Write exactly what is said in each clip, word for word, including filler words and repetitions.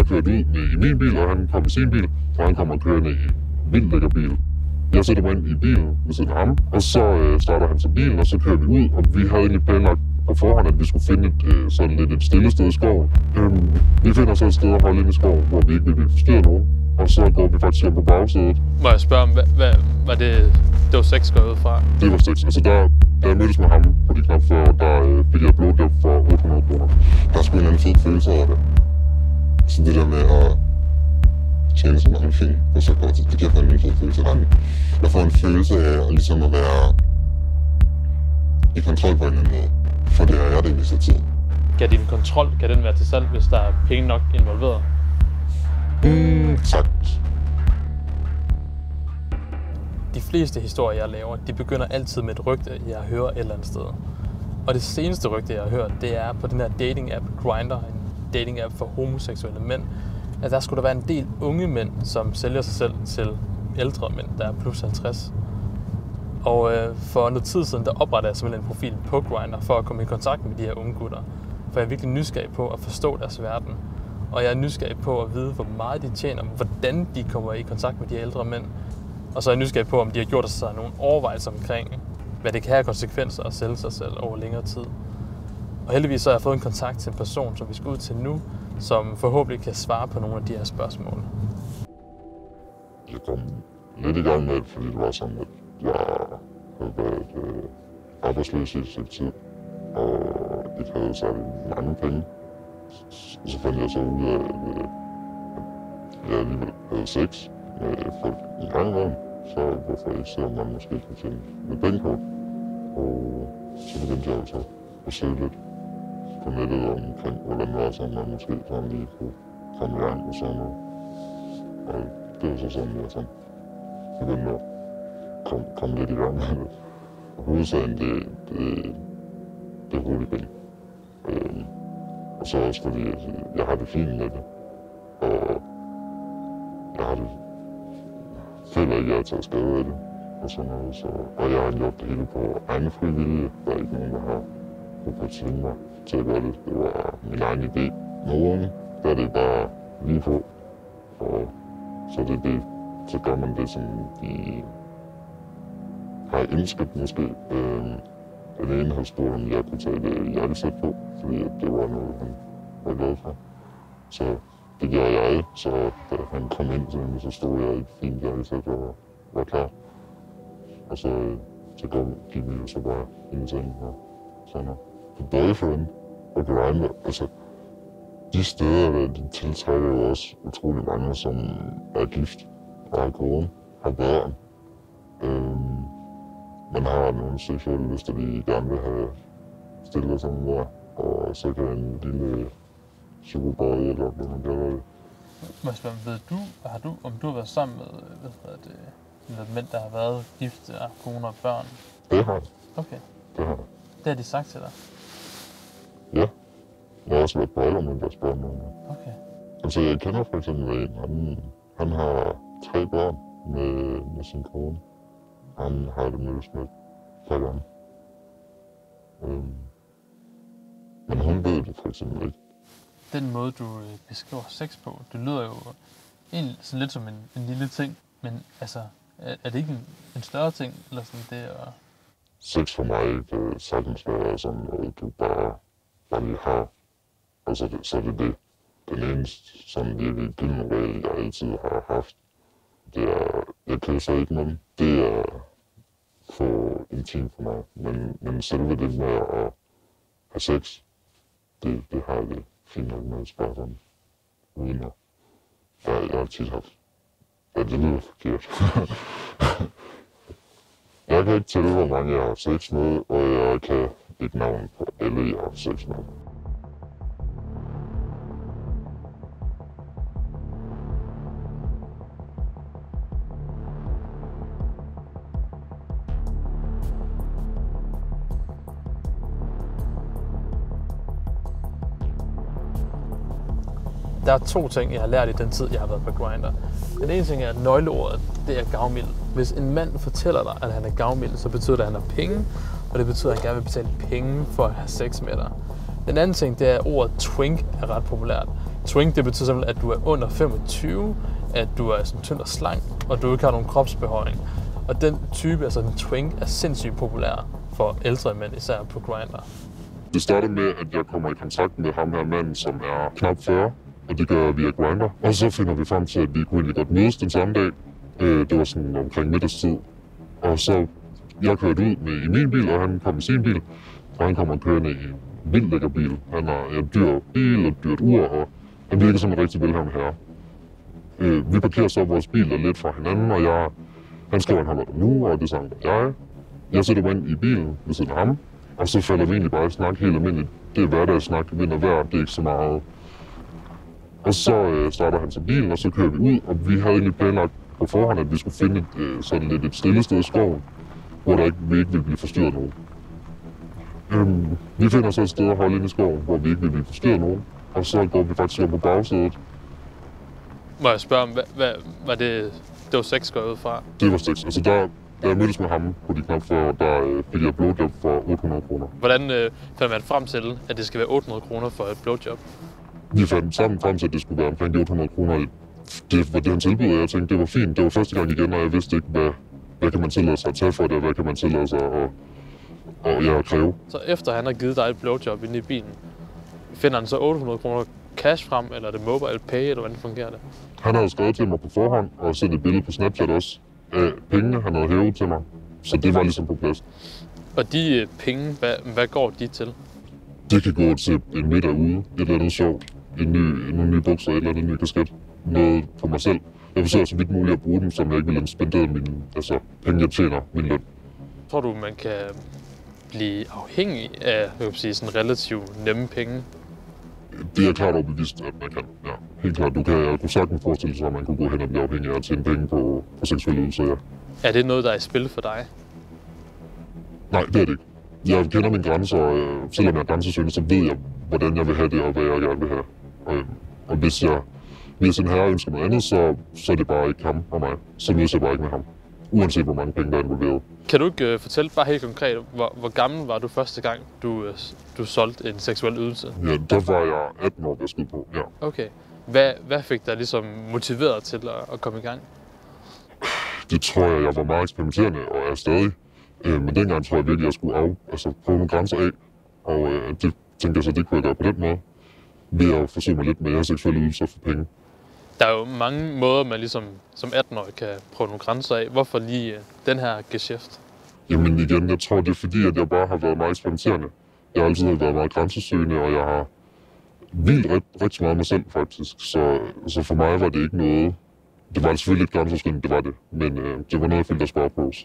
kørt ud i min bil, og han kom i sin bil, og han kommer kørende i en vildt lækker bil. Jeg sætter mig ind i bilen ved siden af ham, og så øh, starter han så bilen, og så kører vi ud, og vi havde egentlig planlagt på forhånd, at vi skulle finde et, øh, sådan lidt et stille sted i skoven. Øhm, vi finder så et sted at holde ind i skoven, hvor vi ikke vil forstyrre nogen, og så går vi faktisk hjem på bagsædet. Må jeg spørge om, hvad, hvad var det, det var seks går ud fra? Det var seks. Altså der, da jeg mødtes med ham på de knap fyrre, der øh, fik jeg et blowjob for otte hundrede kroner. Der er sgu en anden fed følelse af det. Så det der med at tjene så mange penge på så kort tid, det giver fandme en fed følelse. Jeg får en følelse af ligesom at være i kontrol på en eller anden måde. For det er jeg det visse tid. Kan din kontrol, kan den være til salg, hvis der er penge nok involveret? Mm, sagtens. De fleste historier, jeg laver, de begynder altid med et rygte, jeg hører et eller andet sted. Og det seneste rygte, jeg har hørt, det er på den her dating-app Grindr, en dating-app for homoseksuelle mænd, at der skulle der være en del unge mænd, som sælger sig selv til ældre mænd, der er plus halvtreds. Og øh, for noget tid siden, der oprettede jeg simpelthen en profil på Grindr for at komme i kontakt med de her unge gutter. For jeg er virkelig nysgerrig på at forstå deres verden. Og jeg er nysgerrig på at vide, hvor meget de tjener, hvordan de kommer i kontakt med de ældre mænd. Og så er jeg nysgerrig på, om de har gjort sig nogle overvejelser omkring, hvad det kan have konsekvenser at sælge sig selv over længere tid. Og heldigvis så har jeg fået en kontakt til en person, som vi skal ud til nu, som forhåbentlig kan svare på nogle af de her spørgsmål. Jeg kom lidt i gang med det, fordi det var sådan, at jeg havde været øh, arbejdsløs i et stykke tid, og ikke havde særlig mange penge. Så fandt jeg så ud af, at jeg alligevel havde sex med folk en gang imellem, så hvorfor ikke se, om man måske kunne tjene lidt penge på. Og så begyndte jeg så at søge lidt på nettet omkring, hvordan det var, så man måske sådan lige kunne komme i gang og sådan noget. Og det var så sådan, jeg sådan begyndte at komme, komme lidt i gang med det. Og hovedsagen, det, det, det er hurtigt penge. Øhm, og så også fordi, at jeg har det fint med det. Og jeg har det føler ikke, at jeg har taget skade af det. Og sådan noget, så, og jeg har gjort det hele på egen frivillige. Der er ikke nogen, der har kunne tvinge mig til at gøre det. Det var min egen idé. Nogen, der er det bare lige på. Og så det det, så gør man det, som de har ønsket måske. Øhm, den ene havde spurgt, om jeg kunne tage det jakkesæt på, fordi det var noget, han var glad for. Så det gjorde jeg, så da han kom ind til mig, så stod jeg i et fint jakkesæt og var klar. Og så, så gik vi jo så bare ind i sengen og sådan noget. Boyfriend og Grindr, altså de steder, der de tiltrækker jo også utrolig mange, som er gift og har kone, har børn. Øhm, man har nogle seksuelle lyster, de gerne vil have stillet sådan der, og så kan en lille superboy, eller hvad man kalder det. Måske, ved du, har du, om du har været sammen med, hvad hedder det, med mænd, der har været gift, og kone og børn? Det har jeg. Okay. Det har jeg. Det har de sagt til dig? Ja. Jeg har også været på alder med deres børn nogle gange. Okay. Altså, jeg kender for eksempel en, han, han har tre børn med, med sin kone. Han har det mødtes med flere gange. Øhm. Men hun ved det for eksempel ikke. Den måde, du beskriver sex på, det lyder jo egentlig sådan lidt som en, en lille ting, men altså, er, er det ikke en, en større ting, eller sådan det at... Sex for mig, det sagtens være sådan noget, du bare, bare lige har. Og så, det, så er det det. Den eneste sådan virkelig gyldne regel, jeg altid har haft, det er, jeg kysser ikke nogen. Det er for intimt for mig, men, men selve det med at have sex, det, det har jeg det fint nok med at spørge sådan, uden at, jeg, jeg har tit haft, ja, det lyder forkert. Jeg kan ikke tælle, hvor mange jeg har haft sex med, og jeg kan ikke navn på alle, jeg har haft sex med. Der er to ting, jeg har lært i den tid, jeg har været på Grindr. Den ene ting er, at nøgleordet, det er gavmild. Hvis en mand fortæller dig, at han er gavmild, så betyder det, at han har penge, og det betyder, at han gerne vil betale penge for at have sex med dig. Den anden ting, det er, at ordet twink er ret populært. Twink, det betyder simpelthen, at du er under femogtyve, at du er sådan tynd og slank, og du ikke har nogen kropsbehøjning. Og den type, altså den twink, er sindssygt populær for ældre mænd, især på Grindr. Det starter med, at jeg kommer i kontakt med ham her mand, som er knap fyrre, og det gør jeg via Grindr. Og så finder vi frem til, at vi kunne egentlig godt mødes den samme dag. Det var sådan omkring middagstid. Og så jeg kørte ud med i min bil, og han kom i sin bil. Og han kommer kørende i en vildt lækker bil. Han har en dyr bil og et dyrt ur, og han virker som en rigtig velhavende herre. Vi parkerer så vores biler lidt fra hinanden, og jeg, han skriver, han holder der nu, og det samme gør jeg. Jeg sætter mig ind i bilen ved siden af ham, og så falder vi egentlig bare i snak helt almindeligt. Det er hverdagssnak, vind og vejr, det er ikke så meget. Og så øh, starter han så bilen, og så kører vi ud, og vi havde egentlig planlagt på forhånd, at vi skulle finde et, øh, sådan lidt et stille sted i skoven, hvor der ikke, vi ikke ville blive forstyrret nogen. Øhm, vi finder så et sted at holde inde i skoven, hvor vi ikke vil blive forstyrret nogen, og så går vi faktisk op på bagsædet. Må jeg spørge om, hvad, hvad var det, det var sex går ud fra? Det var sex. Altså der, da jeg mødtes med ham på de knap fyrre, der øh, fik jeg blowjob for otte hundrede kroner. Hvordan øh, fandt man frem til, at det skal være otte hundrede kroner for et blowjob? Vi fandt sammen frem til, at det skulle være omkring de otte hundrede kroner. Det var det, han tilbød, og jeg tænkte, det var fint. Det var første gang igen, og jeg vidste ikke, hvad, hvad kan man tillade sig at tage for det, og hvad kan man tillade sig at, og, ja, at kræve. Så efter han har givet dig et blowjob inde i bilen, finder han så otte hundrede kroner cash frem, eller er det mobile pay, eller hvordan fungerer det? Han havde skrevet til mig på forhånd, og sendt et billede på Snapchat også, af pengene, han havde hævet til mig. Så det var ligesom på plads. Og de øh, penge, hvad, hvad går de til? Det kan gå til en middag ude, et eller andet sjovt, en ny, en ny bukser, et eller andet ny kasket, noget for mig selv. Jeg forsøger så vidt muligt at bruge dem, som jeg ikke vil spendere mine, altså penge, jeg tjener, min løn. Tror du, man kan blive afhængig af, jeg vil sige, sådan relativt nemme penge? Det er klart overbevist, at man kan. Ja, helt klart. Du kan, jeg kunne sagtens forestille sig, at man kunne gå hen og blive afhængig af at tjene penge på, på seksuelle ydelser, ja. Er det noget, der er i spil for dig? Nej, det er det ikke. Jeg kender mine grænser, og øh, selvom jeg er grænsesøgende, så ved jeg, hvordan jeg vil have det, og hvad jeg gerne vil have. Og, og hvis jeg hvis en herre ønsker noget andet, så, så er det bare ikke ham og mig. Så mødes jeg bare ikke med ham. Uanset hvor mange penge, der er involveret. Kan du ikke uh, fortælle bare helt konkret, hvor, hvor gammel var du første gang, du, uh, du solgte en seksuel ydelse? Ja, der var jeg atten år, jeg skød på, ja. Okay. Hvad, hvad fik dig ligesom motiveret til at, at komme i gang? Det tror jeg, jeg var meget eksperimenterende, og er stadig. Øh, men dengang tror jeg virkelig, jeg skulle af, altså prøve nogle grænser af. Og øh, det tænkte jeg så, det kunne jeg gøre på den måde. Ved at forsøge mig lidt med seksuelle ydelser for penge. Der er jo mange måder, man ligesom som atten-årig kan prøve nogle grænser af. Hvorfor lige uh, den her geschæft? Jamen igen, jeg tror, det er fordi, at jeg bare har været meget eksperimenterende. Jeg har altid været meget grænsesøgende, og jeg har vildt ret, rigtig meget mig selv, faktisk. Så, så for mig var det ikke noget... Det var selvfølgelig lidt grænsesøgende, det var det. Men øh, det var noget, jeg følte, der skulle på.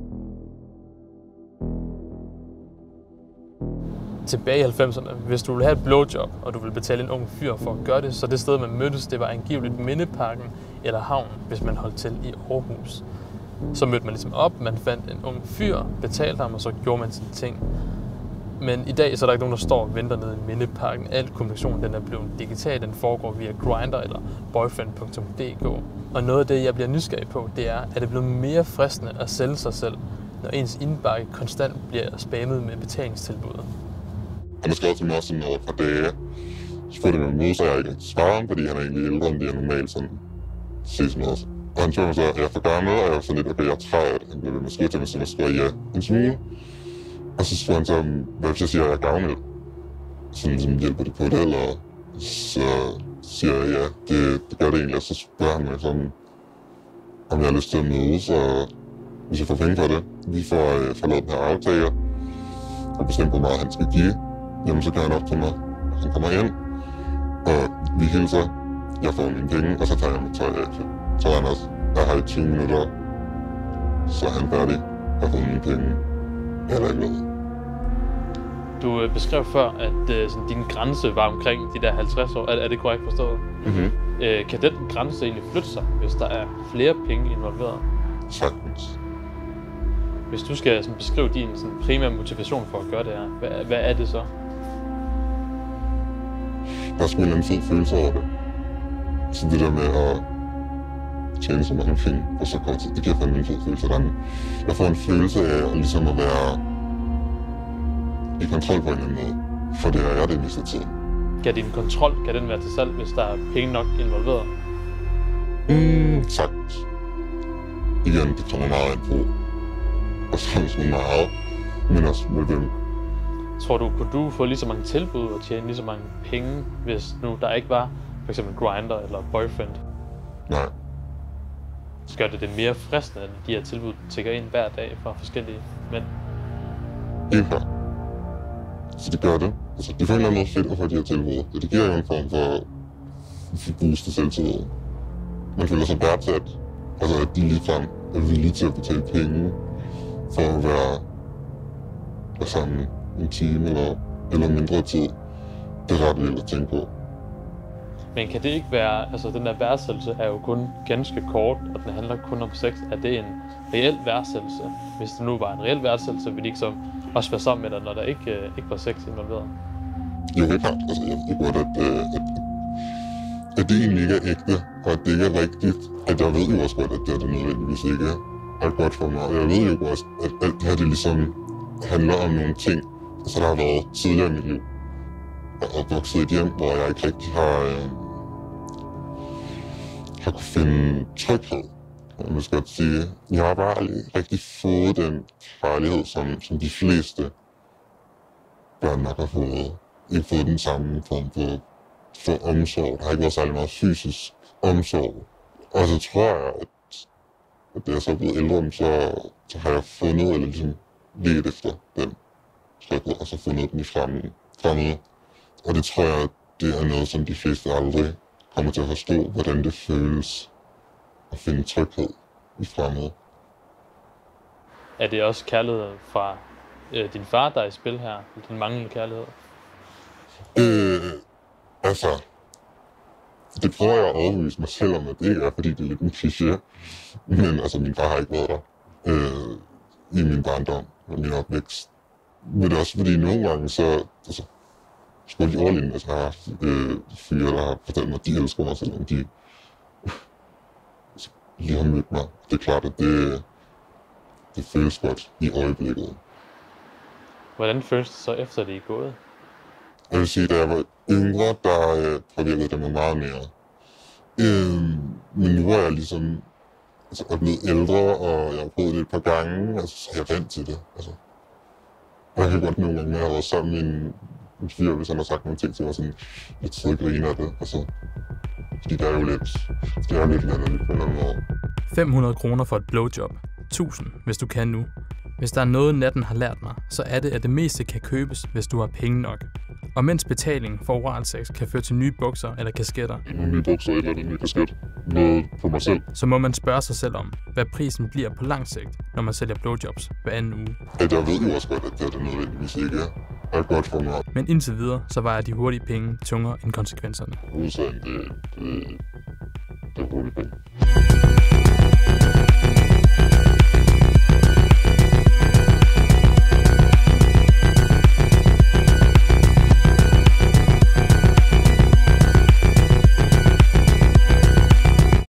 Tilbage i halvfemserne, hvis du ville have et blowjob, og du ville betale en ung fyr for at gøre det, så det sted, man mødtes, det var angiveligt Mindeparken eller Havnen, hvis man holdt til i Aarhus. Så mødte man ligesom op, man fandt en ung fyr, betalte ham, og så gjorde man sine ting. Men i dag så er der ikke nogen, der står og venter nede i Mindeparken. Al kommunikation den er blevet digital, den foregår via Grindr eller boyfriend punktum d k. Og noget af det, jeg bliver nysgerrig på, det er, at det blevet mere fristende at sælge sig selv, når ens indbakke konstant bliver spammet med betalingstilbud. Han har skrevet til mig også sådan over fra dage. Så spurgte jeg mig møde, så jeg ikke svarer ham, fordi han er egentlig ældre, end det er normalt sådan ses med os. Og han spørger mig så, at jeg er for gammel, og jeg er så lidt, okay, jeg er træt. Han bliver ved med at skrive til mig, så jeg skriver ja en smule. Og så spørger han så, hvad hvis jeg siger, at jeg er gavmild? Så ligesom hjælper det på det, eller så siger jeg ja, det, det gør det egentlig. Og så spørger han mig sådan, om jeg har lyst til at mødes, og hvis jeg får penge for det. Vi får, øh, får lavet den her aftale, og bestemt, hvor meget han skal give. Jamen, så kan han op til mig. Han kommer ind, og vi hilser. Jeg får mine penge, og så tager jeg mit tøj af. Så er han også, jeg har i tyve minutter, så er han færdig. Jeg får mine penge. Jeg er da ikke ved. Du beskrev før, at uh, sådan, din grænse var omkring de der halvtreds år. Er, er det korrekt forstået? Mm-hmm. Uh, kan den grænse egentlig flytte sig, hvis der er flere penge involveret? Sagtens. Hvis du skal sådan, beskrive din sådan, primære motivation for at gøre det her, hvad, hvad er det så? Der er sgu en eller anden fed følelse over det. Så det der med at tjene så mange penge på så kort tid, det giver fandme en fed følelse. Jeg får en følelse af ligesom at være i kontrol på en eller anden måde. For det er jeg det meste tid. Kan din kontrol, kan den være til salg, hvis der er penge nok involveret? Mm, sagtens. Igen, det kommer meget ind på. Og så meget, men også med dem. Tror du, kunne du få lige så mange tilbud og tjene lige så mange penge, hvis nu der ikke var for eksempel Grindr eller Boyfriend? Nej. Så gør det det mere fristende, at de her tilbud tækker ind hver dag fra forskellige mænd? Helt klart. Så det gør det. Altså, det er på en eller anden måde fedt at få de her tilbud. Det giver jo en form for, for boost til selvtillid. Man føler sig værdsat. Altså, at de ligefrem er villige til at betale penge for at være sammen en time eller, eller mindre tid. Det er ret vildt at tænke på. Men kan det ikke være, altså den der værdsættelse er jo kun ganske kort, og den handler kun om sex. Er det en reel værdsættelse? Hvis det nu var en reel værdsættelse, ville de ikke så også være sammen med dig, når der ikke, øh, ikke var sex involveret? Jo, helt klart. Altså, jeg ved godt, at, øh, at, at det egentlig ikke er ægte, og at det ikke er rigtigt. At jeg ved jo også godt, at det, er det nødvendigvis ikke er godt for mig. Og jeg ved jo også, at alt det her det ligesom handler om nogle ting, altså, der har været tidligere i mit liv. Jeg er opvokset i et hjem, hvor jeg ikke rigtig har, øh, har kunne finde tryghed. Jeg må godt sige, jeg har bare aldrig rigtig fået den kærlighed, som, som de fleste børn nok har fået. Ikke fået den samme form for, for omsorg. Der har ikke været særlig meget fysisk omsorg. Og så tror jeg, at, at da jeg så er blevet ældre, så, så har jeg fundet, eller ligesom ledt efter den tryghed, og så fundet den i fremmede. fremmede. Og det tror jeg, det er noget, som de fleste aldrig kommer til at forstå, hvordan det føles at finde tryghed i fremmede. Er det også kærlighed fra øh, din far, der er i spil her? Den manglende kærlighed? Øh, altså, det prøver jeg at overbevise mig selv om, at det ikke er, fordi det er lidt en kliché. Men altså, min far har ikke været der øh, i min barndom og min opvækst. Men det er også fordi, nogle gange så, altså, sgu de overlignende, at jeg har haft øh, fyre, der har fortalt mig, at de elsker mig, selvom de lige har mødt mig. Det er klart, at det, det føles godt i øjeblikket. Hvordan føles det så efter det er gået? Jeg vil sige, at da jeg var yngre, der øh, påvirkede det mig meget mere. Øh, men nu er jeg ligesom altså, er blevet ældre, og jeg har prøvet det et par gange, altså, så er jeg vant til det. Altså, jeg kan godt nogle gange, når jeg har været sammen med en, en fyr, hvis han har sagt nogle ting, så var sådan lidt sød griner af det. Altså, fordi det er jo lidt, det er lidt latterligt på en eller anden måde. fem hundrede kroner for et blowjob. tusind, hvis du kan nu. Hvis der er noget, natten har lært mig, så er det, at det meste kan købes, hvis du har penge nok. Og mens betaling for oralsex kan føre til nye bukser eller kasketter, Nogle nye bukser eller en ny kasket. Noget på mig selv. så må man spørge sig selv om, hvad prisen bliver på lang sigt, når man sælger blowjobs hver anden uge. At jeg ved jo også godt, at det, er det nødvendigvis ikke er godt for mig. Men indtil videre, så vejer de hurtige penge tungere end konsekvenserne. Udsagen, det, det, det er hurtigt penge.